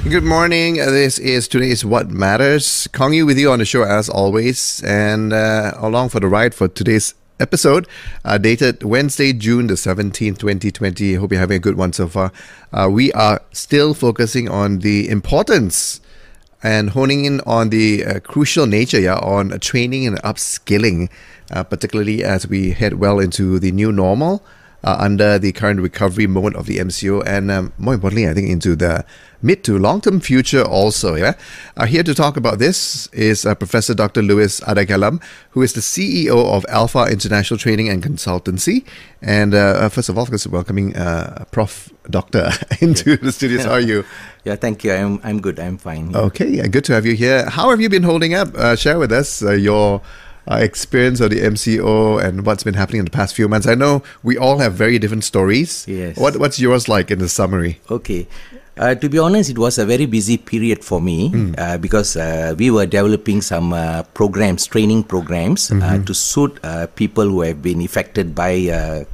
Good morning. This is today's What Matters. Kong Yu with you on the show as always, and along for the ride for today's episode, dated Wednesday, June the 17th, 2020. Hope you're having a good one so far. We are still focusing on the importance and honing in on the crucial nature on training and upskilling, particularly as we head well into the new normal under the current recovery mode of the MCO, and more importantly, I think into the mid to long-term future also. Here to talk about this is Professor Dr. Louis Adagalam, who is the CEO of Alpha International Training and Consultancy. And first of all, welcoming Prof. Doctor into the studios. How are you? Yeah, thank you. I'm good. I'm fine. Okay, good to have you here. How have you been holding up? Share with us your experience of the MCO and what's been happening in the past few months. I know we all have very different stories. Yes. What's yours like in the summary? Okay. To be honest, it was a very busy period for me because we were developing some training programs to suit people who have been affected by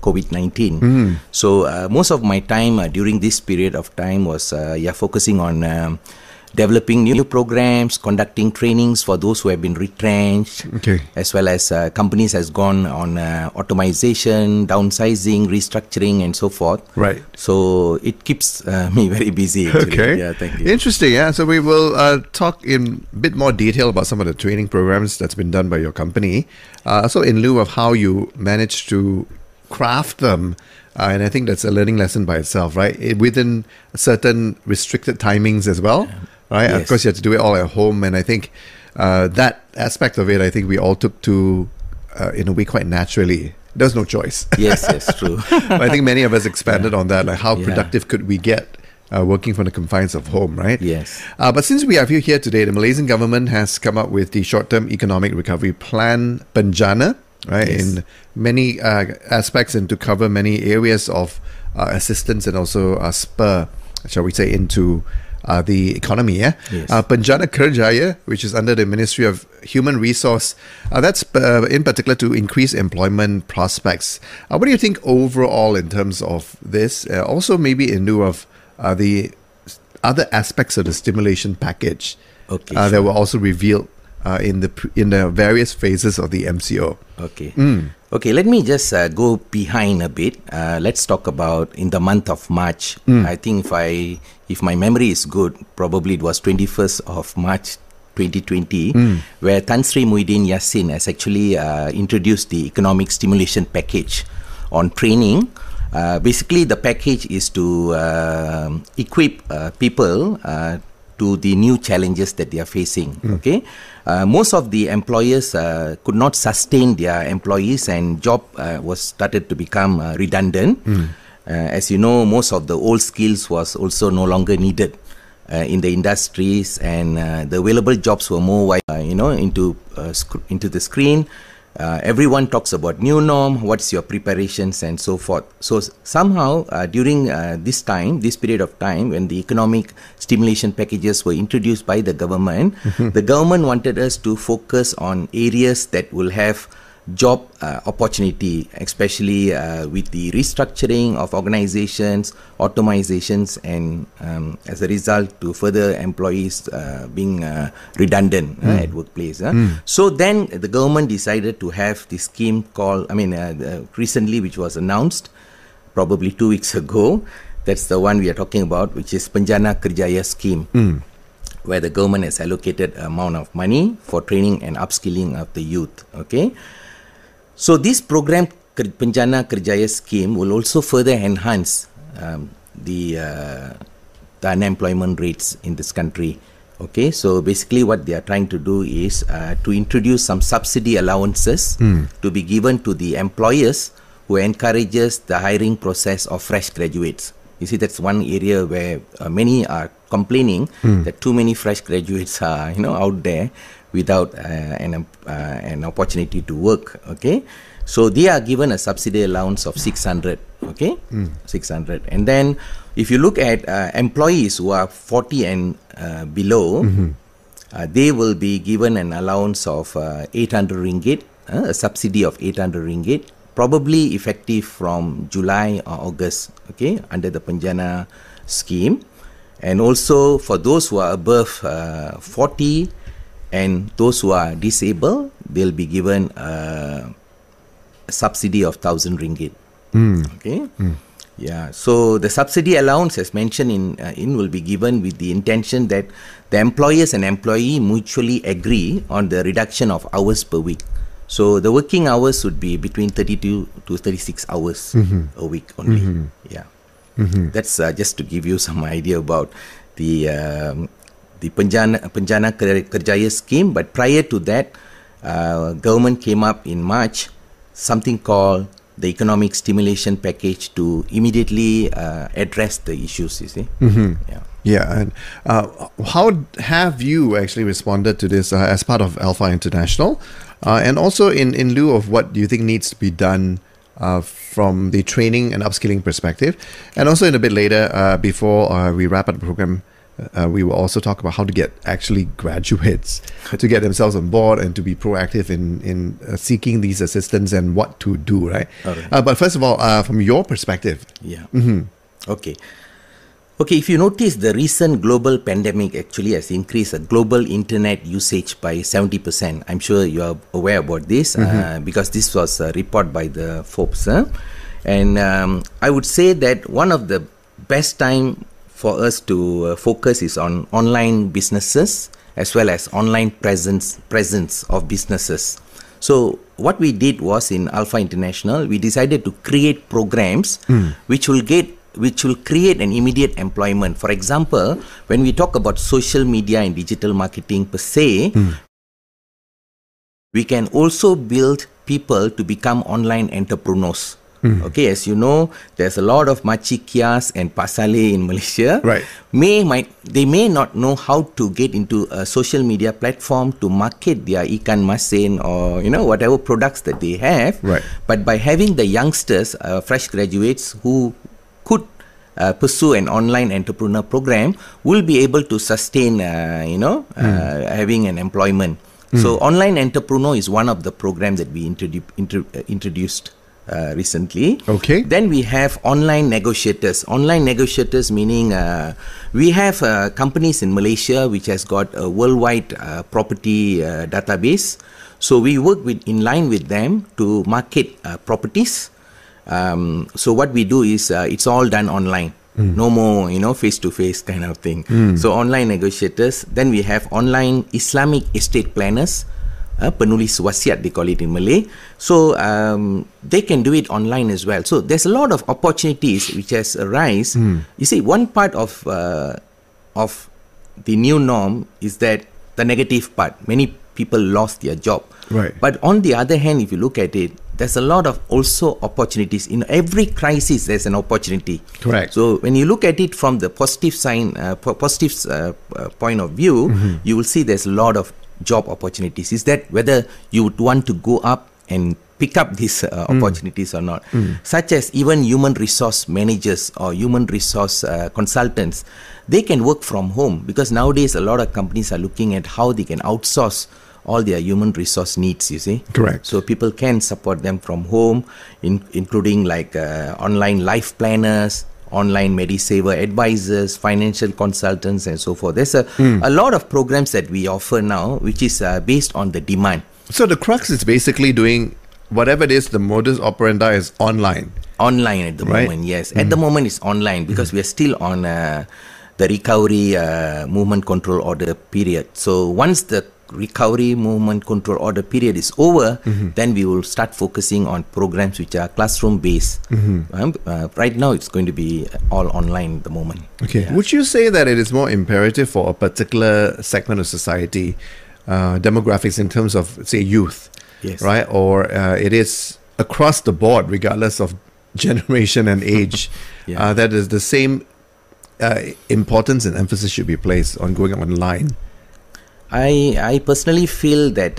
COVID-19. So most of my time during this period of time was focusing on developing new programs, conducting trainings for those who have been retrenched, as well as companies has gone on automation, downsizing, restructuring, and so forth. Right. So it keeps me very busy. Actually. Okay. Yeah, thank you. Interesting. Yeah. So we will talk in a bit more detail about some of the training programs that's been done by your company. So in lieu of how you managed to craft them. And I think that's a learning lesson by itself, right? Within certain restricted timings as well. Right, yes. Of course, you have to do it all at home, and I think that aspect of it, I think we all took to, in a way, quite naturally. There's no choice. Yes, true. I think many of us expanded on that, like how productive could we get working from the confines of home, right? Yes. But since we have you here today, the Malaysian government has come up with the short-term economic recovery plan, Penjana, right, in many aspects and to cover many areas of assistance and also spur, shall we say, into the economy, Yes. Penjana Kerjaya, which is under the Ministry of Human Resource, that's in particular to increase employment prospects. What do you think overall in terms of this? Also maybe in lieu of the other aspects of the stimulation package that were also revealed in the various phases of the MCO. Okay, let me just go behind a bit. Let's talk about in the month of March. I think if my memory is good, probably it was 21st of March 2020, where Tan Sri Muhyiddin Yassin has actually introduced the economic stimulation package on training. Basically, the package is to equip people to the new challenges that they are facing. Most of the employers could not sustain their employees, and job was started to become redundant. As you know, most of the old skills was also no longer needed in the industries, and the available jobs were more into the screen. Everyone talks about new norm, what's your preparations and so forth. So somehow during this period of time when the economic stimulation packages were introduced by the government, the government wanted us to focus on areas that will have job opportunity, especially with the restructuring of organizations, automizations, and as a result to further employees being redundant at workplace. So then the government decided to have this scheme called, recently, which was announced probably 2 weeks ago. That's the one we are talking about, which is Penjana Kerjaya scheme, where the government has allocated amount of money for training and upskilling of the youth. So this program, Penjana Kerjaya scheme, will also further enhance the unemployment rates in this country. So basically what they are trying to do is to introduce some subsidy allowances to be given to the employers who encourages the hiring process of fresh graduates. You see, that's one area where many are complaining that too many fresh graduates are out there without an opportunity to work. So they are given a subsidy allowance of 600. 600. And then if you look at employees who are 40 and below, they will be given an allowance of 800 ringgit, a subsidy of 800 ringgit, probably effective from July or August, under the Penjana scheme. And also for those who are above 40 and those who are disabled, they'll be given a subsidy of 1,000 ringgit. Okay. Yeah. So the subsidy allowance, as mentioned in will be given with the intention that the employers and employee mutually agree on the reduction of hours per week. So the working hours would be between 32 to 36 hours a week only. Yeah. That's just to give you some idea about the Penjana Kerjaya scheme. But prior to that, government came up in March something called the economic stimulation package to immediately address the issues, you see. Yeah, and how have you actually responded to this as part of Alpha International? And also in lieu of what do you think needs to be done from the training and upskilling perspective? And also in a bit later, before we wrap up the program, we will also talk about how to get actually graduates to get themselves on board and to be proactive in seeking these assistance and what to do, right? But first of all, from your perspective. Yeah. Okay, if you notice, the recent global pandemic actually has increased the global internet usage by 70%. I'm sure you are aware about this because this was a report by the Forbes. And I would say that one of the best time for us to focus is on online businesses as well as online presence of businesses. So what we did was in Alpha International, we decided to create programs which will create an immediate employment. For example, when we talk about social media and digital marketing per se, we can also build people to become online entrepreneurs. Okay, as you know, there's a lot of makcik kias and pasale in Malaysia. Right. They may not know how to get into a social media platform to market their ikan masin or whatever products that they have. Right. But by having the youngsters, fresh graduates who could pursue an online entrepreneur program, will be able to sustain, having an employment. So online entrepreneur is one of the programs that we introduced recently. Okay. Then we have online negotiators. Online negotiators meaning we have companies in Malaysia which has got a worldwide property database. So we work in line with them to market properties. So what we do is it's all done online. No more, face-to-face kind of thing. So online negotiators. Then we have online Islamic estate planners. Penulis wasiat, they call it in Malay. So they can do it online as well. So there's a lot of opportunities which has arisen. You see, one part of the new norm is that the negative part. Many people lost their job. Right. But on the other hand, if you look at it, there's a lot of also opportunities. In every crisis, there's an opportunity. Correct. So when you look at it from the positive point of view, you will see there's a lot of job opportunities. Is that whether you would want to go up and pick up these opportunities or not, such as even human resource managers or human resource consultants, they can work from home because nowadays a lot of companies are looking at how they can outsource all their human resource needs, you see. Correct. So people can support them from home, including like online life planners, online Medisaver advisors, financial consultants, and so forth. There's a lot of programs that we offer now, which is based on the demand. So the crux is basically doing whatever it is, the modus operandi is online. Online at the moment, yes. At the moment it's online because we are still on the recovery movement control order period. So once the recovery movement control order period is over, then we will start focusing on programs which are classroom based. Right now it's going to be all online at the moment. Okay. Yeah. Would you say that it is more imperative for a particular segment of society, demographics in terms of, say, youth, yes, right? Or it is across the board, regardless of generation and age, that is the same importance and emphasis should be placed on going online? I personally feel that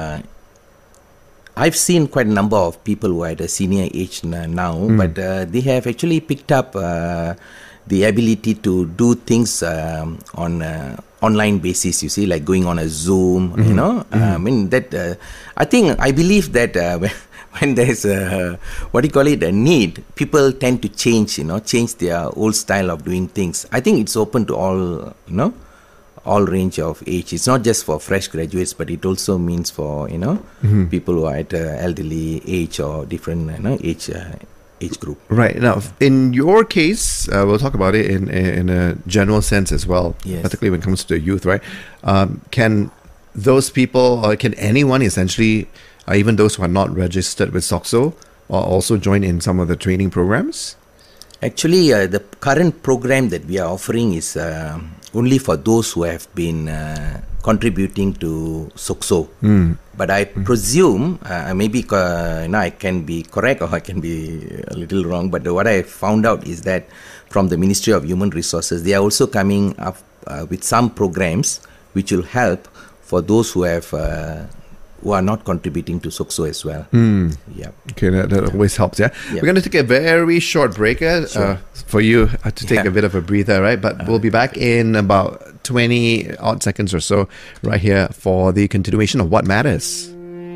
I've seen quite a number of people who are at a senior age now, but they have actually picked up the ability to do things on online basis, you see, like going on a Zoom, I mean that I believe that when there's a, what do you call it, a need, people tend to change, change their old style of doing things. I think it's open to all, all range of age. It's not just for fresh graduates, but it also means for, people who are at elderly age or different, age group. Right. Now, in your case, we'll talk about it in a general sense as well, Yes. particularly when it comes to the youth, right? Can those people, or can anyone essentially, even those who are not registered with SOXO, also join in some of the training programs? Actually, the current program that we are offering is only for those who have been contributing to SOXO. But I presume, maybe I can be correct or I can be a little wrong, but what I found out is that from the Ministry of Human Resources, they are also coming up with some programs which will help for those who have who are not contributing to SOXO as well. Yeah. Okay, that always helps, yeah? Yeah. We're going to take a very short break for you to take a bit of a breather, right? But we'll be back in about 20 odd seconds or so right here for the continuation of What Matters.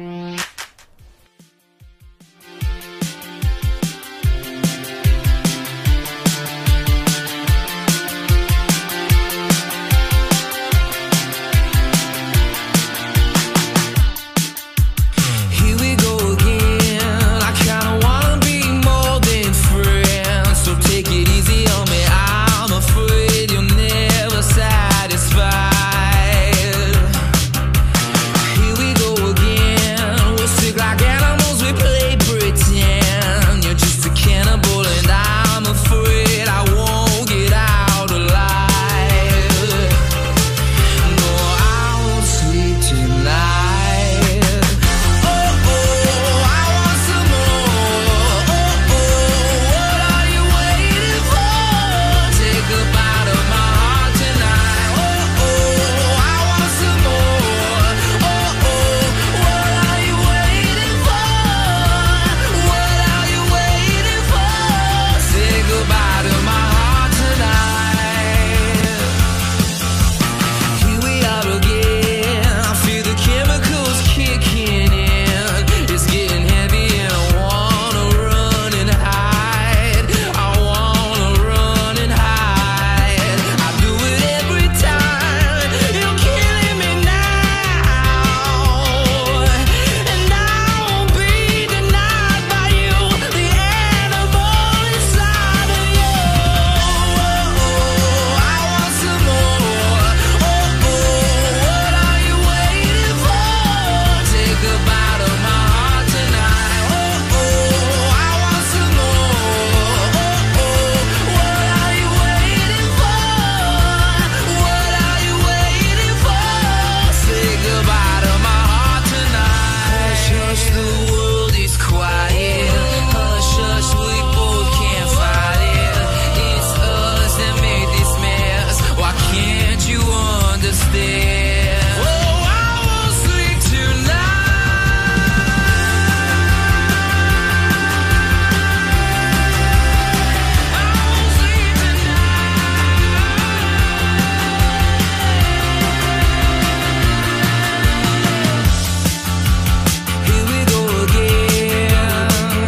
Here we go again. I kinda wanna be more than friends, so take it easy on me. I'm afraid you're never satisfied. Here we go again. We're sick like animals, we play pretend. You're just a cannibal, and I'm afraid I won't get out alive. No, I won't sleep tonight. Oh, oh, I want some more. Oh, oh, what are you waiting for? Take a bite of my heart tonight. Oh, oh, I want some more. Oh, oh, what are you waiting for? What are you waiting for? Say goodbye to my heart tonight. Here we are again. I feel the chemicals kicking in. It's getting heavy and I wanna run and hide. I wanna run and hide. I do it every time. You're killing me now, and I won't be denied by you. The animal inside of you. Oh, I want some more. Oh, what are you waiting for? Take a bite of my heart tonight. Oh, I want some more. Oh, what are you waiting for? What are you waiting for? Say goodbye to my heart tonight. Hush, hush, the world is quiet. Hush, hush, we both can't fight it. It's us that made this mess. Why can't you understand? Oh, I won't sleep tonight. I won't sleep tonight. Here we go again.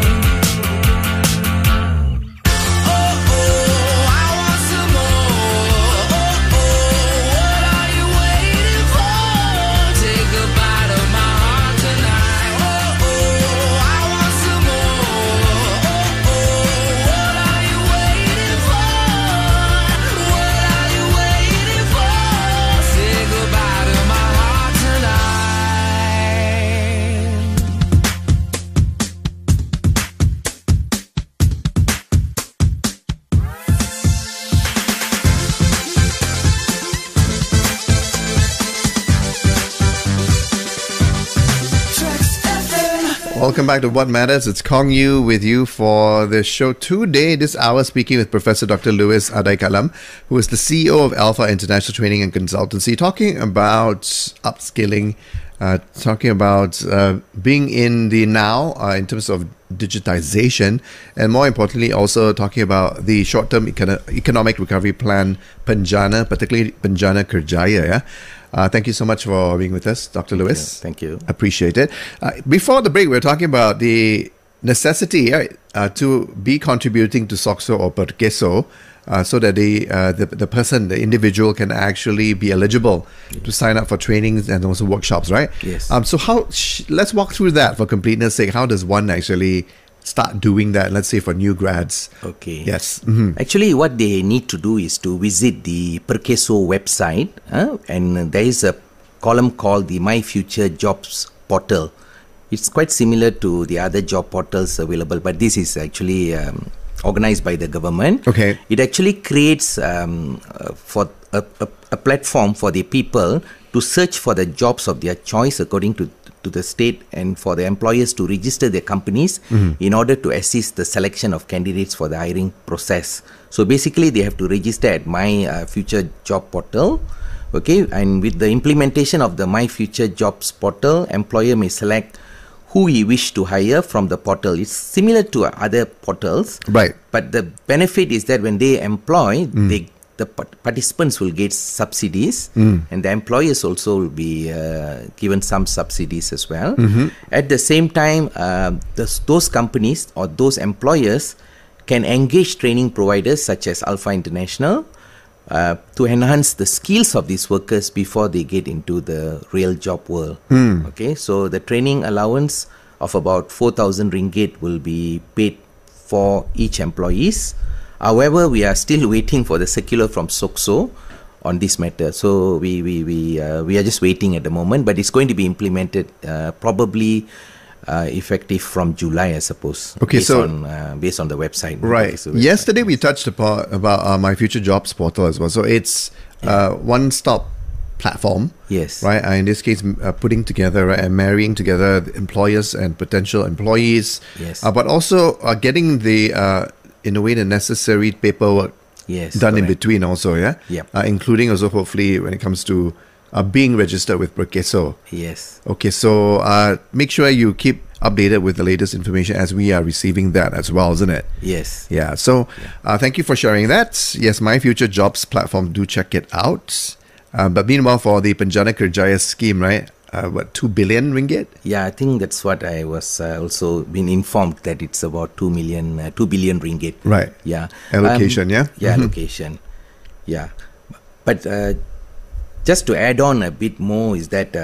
Oh, I want some more. Oh, what are you waiting for? Take a bite of my heart tonight. Oh, I want some more. What are you waiting for? What are you waiting for? Say goodbye to my heart tonight. Welcome back to What Matters. It's Kong Yu with you for the show today. This hour, speaking with Professor Dr. Louis Adai-Kalam, who is the CEO of Alpha International Training and Consultancy, talking about upskilling, talking about being in the now in terms of digitization, and more importantly, also talking about the short-term economic recovery plan, Penjana, particularly Penjana Kerjaya. Yeah? Thank you so much for being with us, Dr. Lewis. Thank you. Appreciate it. Before the break, we were talking about the necessity to be contributing to SOXO or Perkeso, so that the person, the individual, can actually be eligible to sign up for trainings and also workshops, right? Yes. So let's walk through that for completeness sake. How does one actually start doing that, let's say for new grads? Okay. Yes. Actually, what they need to do is to visit the Perkeso website, and there is a column called the My Future Jobs portal. It's quite similar to the other job portals available, but this is actually organized by the government. Okay. It actually creates for a platform for the people to search for the jobs of their choice according to the state, and for the employers to register their companies in order to assist the selection of candidates for the hiring process. So basically, they have to register at My Future Job portal. Okay, and with the implementation of the My Future Jobs portal, employer may select who he wish to hire from the portal. It's similar to other portals, Right. but the benefit is that when they employ, the participants will get subsidies, and the employers also will be given some subsidies as well. At the same time, those companies or those employers can engage training providers such as Alpha International to enhance the skills of these workers before they get into the real job world. Okay, so the training allowance of about 4,000 ringgit will be paid for each employees. However, we are still waiting for the circular from SOXO on this matter. So we are just waiting at the moment, but it's going to be implemented probably effective from July, I suppose. Okay, based on the website. Right. So Yesterday we touched upon about My Future Jobs portal as well. So it's one-stop platform. Yes. Right. In this case, putting together and marrying together employers and potential employees. Yes. But also getting the in a way the necessary paperwork Yes. done in correct. between also. Yeah. Yep. Including also hopefully when it comes to being registered with Perkeso. Yes. Okay, so make sure you keep updated with the latest information as we are receiving that as well, isn't it? Yes. Yeah, so thank you for sharing that. Yes, My Future Jobs platform, do check it out. But meanwhile, for the Penjana Kerjaya scheme, right? 2 billion ringgit? Yeah, I think that's what I was also been informed, that it's about 2 billion ringgit. Right. Yeah. Allocation, yeah? Yeah, allocation. Yeah. But just to add on a bit more is that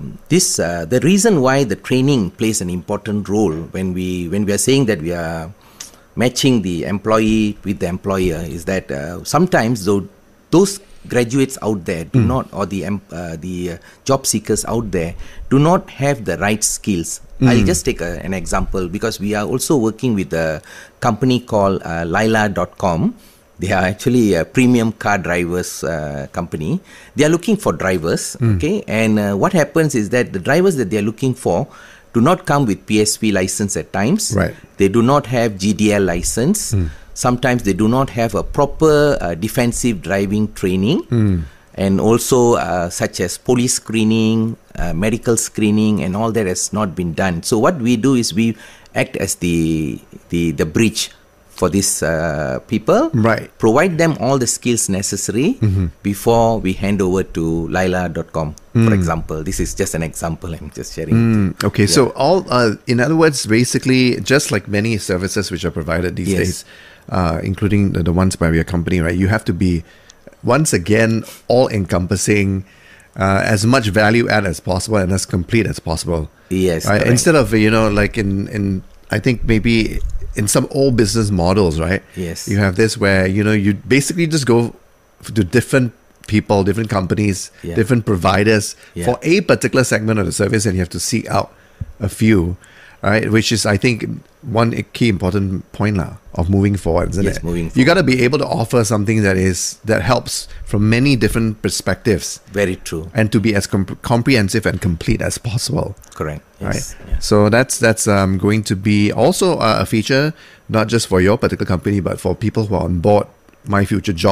the reason why the training plays an important role when we are saying that we are matching the employee with the employer is that sometimes those graduates out there do not, or the job seekers out there do not have the right skills. I'll just take an example, because we are also working with a company called Laila.com. They are actually a premium car drivers company. They are looking for drivers, okay? And what happens is that the drivers that they are looking for do not come with PSV license at times. Right. They do not have GDL license. Sometimes they do not have a proper defensive driving training. And also such as police screening, medical screening, and all that has not been done. So what we do is we act as the bridge for these people, Right. provide them all the skills necessary before we hand over to Laila.com, for example. This is just an example I'm just sharing. Okay, so all, in other words, basically, just like many services which are provided these days, including the ones by your company, right? You have to be, once again, all-encompassing, as much value add as possible and as complete as possible. Yes, Right? correct. Instead of, like in I think maybe in some old business models, right? Yes. You have this where, you basically just go to different people, different companies, Yeah. different providers Yeah. for a particular segment of the service, and you have to seek out a few, right? Which is, I think, one key important point of moving forward, isn't Yes, it? moving You got to be able to offer something that helps from many different perspectives, Very true. and to be as comprehensive and complete as possible. Correct. Right. Yes. Yes. So that's going to be also a feature, not just for your particular company, but for people who are on board My Future Jobs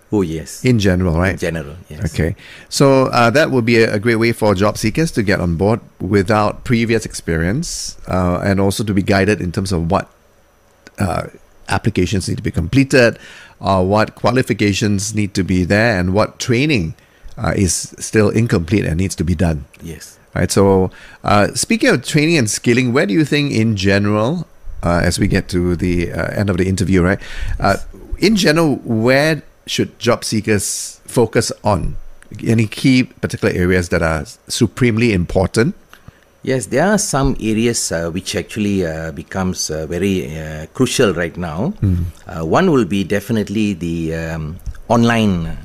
Oh, yes. in general, right? In general, yes. Okay, so that would be a great way for job seekers to get on board without previous experience, and also to be guided in terms of what applications need to be completed, what qualifications need to be there, and what training is still incomplete and needs to be done. Yes. Right. So, speaking of training and skilling, where do you think, in general, as we get to the end of the interview, right? In general, where should job seekers focus on? Any key particular areas that are supremely important? Yes, there are some areas which actually becomes very crucial right now. One will be definitely the online,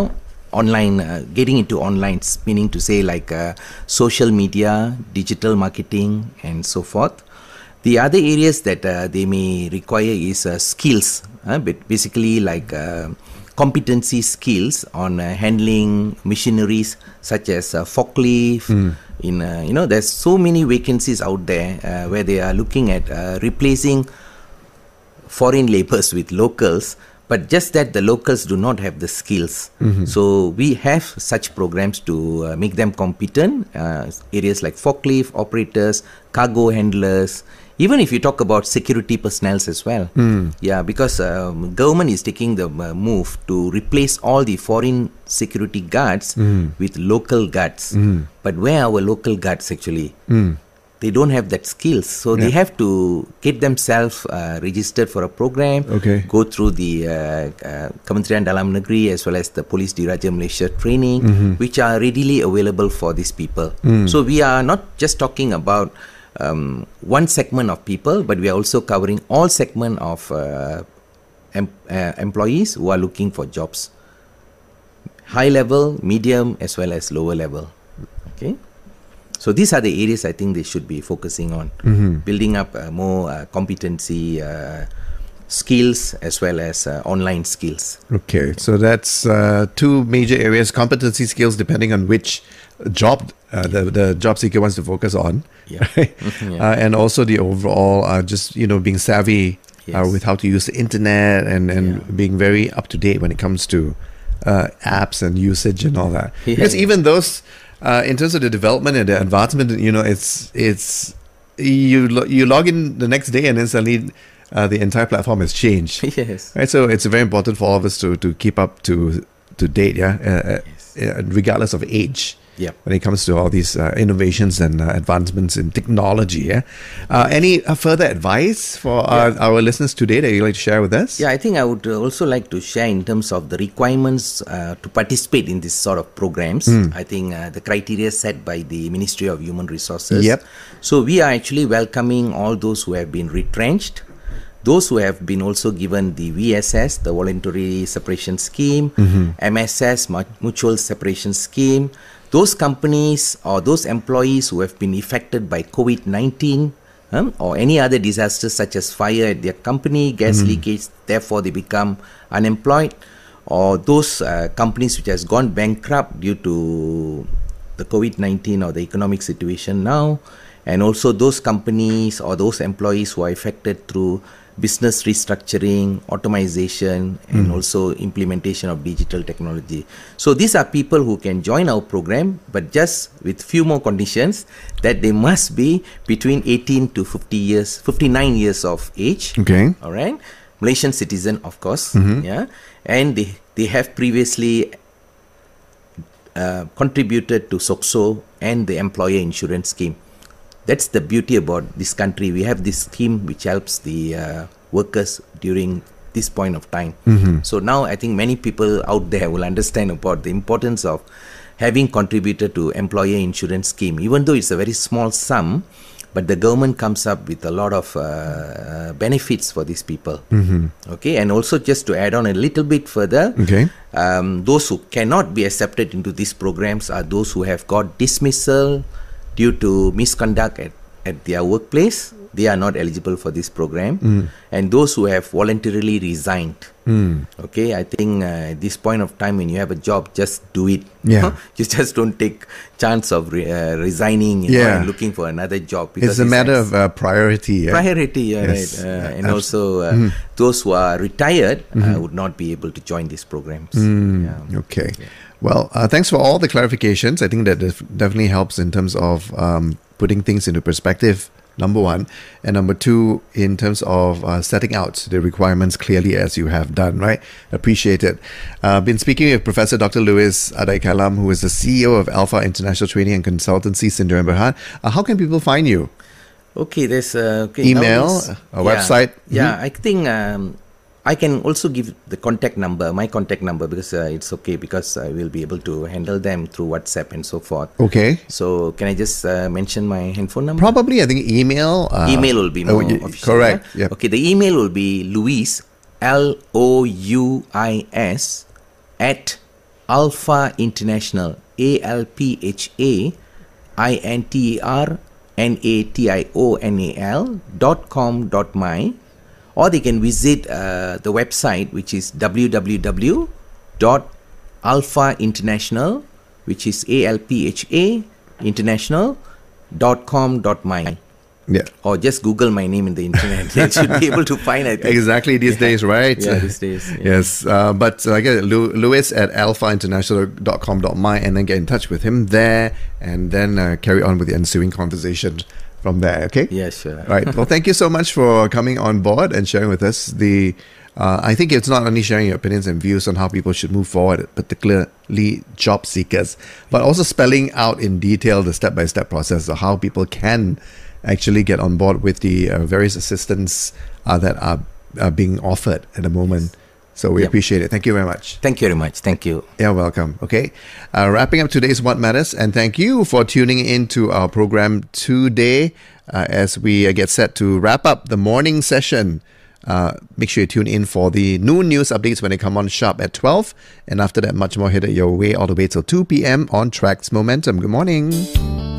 getting into online, meaning to say like social media, digital marketing, and so forth. The other areas that they may require is skills, but basically like competency skills on handling machineries such as forklift. There's so many vacancies out there where they are looking at replacing foreign laborers with locals, but just that the locals do not have the skills. So we have such programs to make them competent. Areas like forklift operators, cargo handlers, even if you talk about security personnel as well. Yeah, because government is taking the move to replace all the foreign security guards with local guards. But where are our local guards actually? They don't have that skills, so they have to get themselves registered for a program, go through the Kementerian Dalam Negeri as well as the Police Diraja Malaysia training, which are readily available for these people. So we are not just talking about one segment of people, but we are also covering all segment of employees who are looking for jobs, high level, medium, as well as lower level. Okay, so these are the areas I think they should be focusing on, building up more competency skills as well as online skills. Okay, so that's two major areas: competency skills, depending on which job the job seeker wants to focus on, right? And also the overall just being savvy with how to use the internet and being very up to date when it comes to apps and usage and all that. Because even those in terms of the development and the advancement, it's you log in the next day and then suddenly the entire platform has changed. Yes. Right. So it's very important for all of us to keep up to date. Regardless of age. When it comes to all these innovations and advancements in technology. Any further advice for our listeners today that you'd like to share with us? I think I would also like to share in terms of the requirements to participate in this sort of programs. I think the criteria set by the Ministry of Human Resources. So we are actually welcoming all those who have been retrenched, those who have been also given the VSS, the Voluntary Separation Scheme, MSS, Mutual Separation Scheme, those companies or those employees who have been affected by COVID-19 or any other disasters such as fire at their company, gas leakage, therefore they become unemployed, or those companies which has gone bankrupt due to the COVID-19 or the economic situation now, and also those companies or those employees who are affected through business restructuring, automation, and also implementation of digital technology. So these are people who can join our program, but just with few more conditions, that they must be between 18 to 59 years of age. Okay. All right. Malaysian citizen, of course. And they have previously contributed to SOCSO and the employer insurance scheme. That's the beauty about this country. We have this scheme which helps the workers during this point of time. So now I think many people out there will understand about the importance of having contributed to employer insurance scheme. Even though it's a very small sum, but the government comes up with a lot of benefits for these people. Okay, and also just to add on a little bit further, those who cannot be accepted into these programs are those who have got dismissal due to misconduct at their workplace, they are not eligible for this program. And those who have voluntarily resigned. Okay, I think at this point of time when you have a job, just do it. Yeah. You just don't take chance of resigning and looking for another job. It's a matter of priority. Priority, Yes. right. And also those who are retired would not be able to join these programs. Okay. Well, thanks for all the clarifications. I think that definitely helps in terms of putting things into perspective, number one. And number two, in terms of setting out the requirements clearly as you have done, right? Appreciate it. Been speaking with Professor Dr. Louis Adai Kalam, who is the CEO of Alpha International Training and Consultancy, Sdn Bhd. How can people find you? Okay, there's email, a website. Yeah, I think I can also give the my contact number, because it's okay, because I will be able to handle them through WhatsApp and so forth. Okay. So can I just mention my handphone number? Probably, I think email. Email will be more official. Correct. Yeah? Yep. Okay, the email will be Louis, LOUIS, at Alpha International, ALPHAINTERNATIONAL.com.my, or they can visit the website, which is www.alphainternational, which is ALPHA international.com.my. Yeah. Or just Google my name in the internet. They should be able to find it. Exactly these days, right? Yeah, these days. Yeah. Yes. But I get Louis at alphainternational.com.my, and then get in touch with him there, and then carry on with the ensuing conversation from there. Okay? Yeah, sure. Right. Well, thank you so much for coming on board and sharing with us I think it's not only sharing your opinions and views on how people should move forward, particularly job seekers, but also spelling out in detail the step-by-step process of how people can actually get on board with the various assistance that are being offered at the moment. So we appreciate it. Thank you very much. Thank you very much. Thank you. You're welcome. Okay. Wrapping up today's What Matters, and thank you for tuning into our program today as we get set to wrap up the morning session. Make sure you tune in for the noon news updates when they come on sharp at 12. And after that, much more headed your way all the way till 2 p.m. on Traxx Momentum. Good morning.